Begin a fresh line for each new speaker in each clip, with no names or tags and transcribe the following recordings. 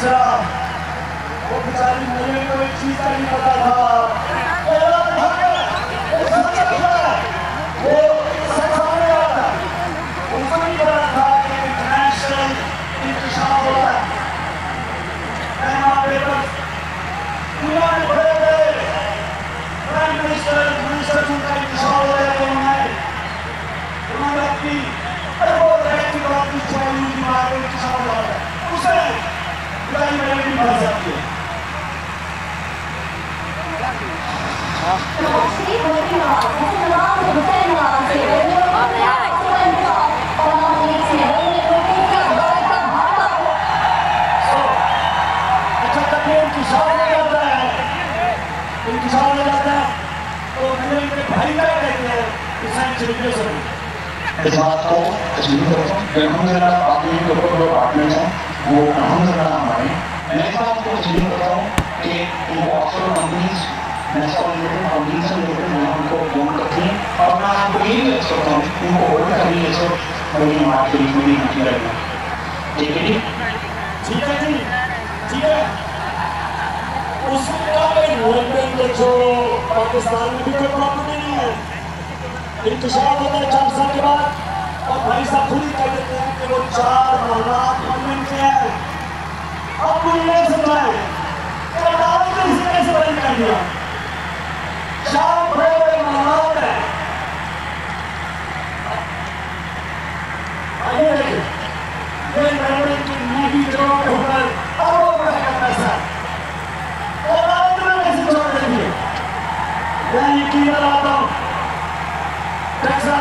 टैक्सला, वो बेचारी मुझे कोई चीज का नहीं पता था। वो सामने आता, उसको नहीं पता था कि इंटरनेशनल इंतशार होता है। दुनिया में बड़े बड़े प्राइम मिनिस्टर उनका इंतशार हो रहा है। उन्होंने अपनी उसे बुलाई मैंने भी बढ़ सकती है।
इस बात को तस्लीम करता हूँ। अल्हम्दुलिल्लाह बाकी जो पार्टनर्स हैं वो अल्हम्दुलिल्लाह हमारे। मैं इस बात को तस्लीम करता हूँ कि उनको ऑफशोर कंपनीज कंपनीज से रिलेटेड मैं उनको फोन करती हैं और मैं आपको ये भी अर्ज करता हूँ उनको और कभी ऐसे बड़ी मार्केट में भी नहीं रहना। ठीक है जी,
ठीक है जी, ठीक है। उसका जो पाकिस्तान में भी कोई प्रॉब्लम नहीं है। इंतजार होता है 4 साल के बाद और भाई साहब खुद ही कह देते हैं कि वो 4 मामलात पार्लियामेंट के हैं। अब मुझे नहीं समझाए कि अदालत ने इसे कैसे बंद कर दिया। 4 बड़े बड़े मामलात हैं। आइए देखिए, ये लड़ने की नहीं जरूरत के ऊपर अरबों रुपए का पैसा अदालत ने कैसे छोड़ देंगे। मैं यकीन दिलाता हूँ टैक्सा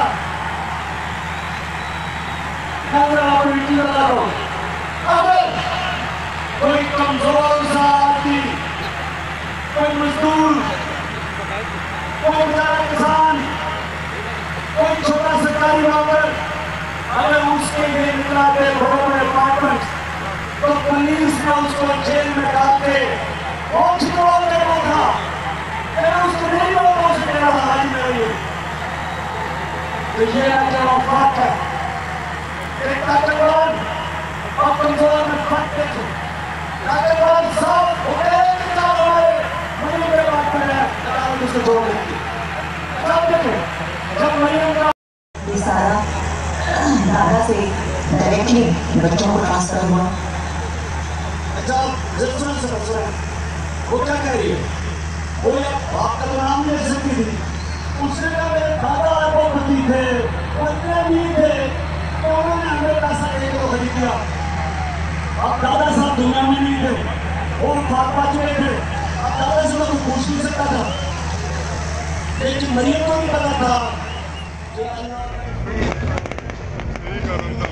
अगर कोई कमजोर सा आदमी, कोई मजदूर, कोई बेचारा किसान, कोई छोटा सरकारी नौकर अगर उसके लिए निकला दे बड़े बड़े अपार्टमेंट तो पुलिस ने उसको जेल में डाल के और छिपवा के रखा। उसको नहीं बोला उसके हाल में रही। तो ये जो औकात है एक ताकतवर और कमजोर में फर्क देखें। ताकतवर सब हमारे मरीज के बात कर रहे हैं, उसको छोड़ देंगे। सब देखें जब मरीज का
ये सारा दादा से डायरेक्टली बच्चों को ट्रांसफर हुआ।
अच्छा वो क्या कह रही है? वो आपका तो नाम ले सकती थी। उसने कहा मेरे दादा अरबपति थे, पत्नी भी थे, तो उन्होंने हमें पैसा देकर को खरीद दिया। अब दादा साहब दुनिया में नहीं थे, वो भाग चुके थे। अब दादा से तो पूछ नहीं सकता था, लेकिन मरियम को भी पता था कि